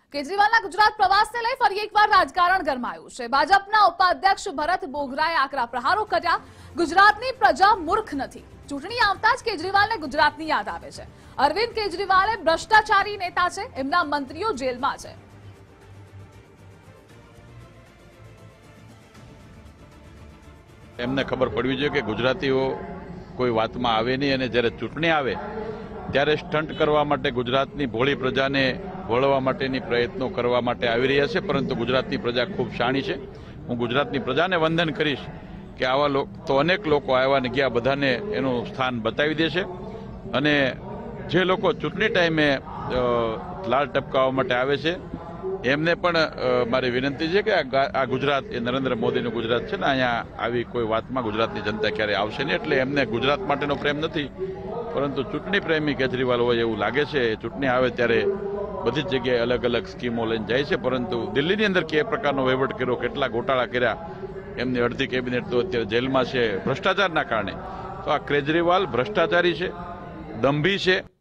કેજરીવાલના ગુજરાત પ્રવાસને લઈ ફરી એકવાર રાજકારણ ગરમાયું છે। ભાજપના ઉપાધ્યક્ષ ભરત બોઘરાએ આકરા પ્રહારો કર્યા। ગુજરાતની પ્રજા મૂર્ખ નથી। ચૂંટણી આવતા જ કેજરીવાલને ગુજરાતની યાદ આવે છે। અરવિંદ કેજરીવાલ ભ્રષ્ટાચારી નેતા છે, એમના મંત્રીઓ જેલમાં છે। એમને ખબર પડવી જોઈએ કે ગુજરાતીઓ કોઈ વાતમાં આવે નહીં અને જ્યારે ચૂંટણી આવે ત્યારે સ્ટન્ટ કરવા માટે ગુજરાતની ભોળી પ્રજાને વળવા માટેની પ્રયત્નો કરવા માટે આવી રહ્યા છે। પરંતુ ગુજરાતની પ્રજા ખૂબ શાણી છે। હું ગુજરાતની પ્રજાને વંદન કરીશ કે આવા તો અનેક લોકો આવ્યા ને ગયા, બધાને એનું સ્થાન બતાવી દેશે। અને જે લોકો ચૂંટણી ટાઈમે લાલ ટપકાવવા માટે આવે છે એમને પણ મારી વિનંતી છે કે આ ગુજરાત એ નરેન્દ્ર મોદીનું ગુજરાત છે ને, અહીંયા આવી કોઈ વાતમાં ગુજરાતની જનતા ક્યારે આવશે નહીં। એટલે એમને ગુજરાત માટેનો પ્રેમ નથી, પરંતુ ચૂંટણી પ્રેમી કેજરીવાલ હોય એવું લાગે છે। ચૂંટણી આવે ત્યારે બધી જ જગ્યાએ અલગ અલગ સ્કીમો લઈને જાય છે, પરંતુ દિલ્હીની અંદર કયા પ્રકારનો વહીવટ કર્યો, કેટલા ગોટાળા કર્યા, એમની અડધી કેબિનેટ તો અત્યારે જેલમાં છે ભ્રષ્ટાચારના કારણે। તો આ કેજરીવાલ ભ્રષ્ટાચારી છે, દંભી છે।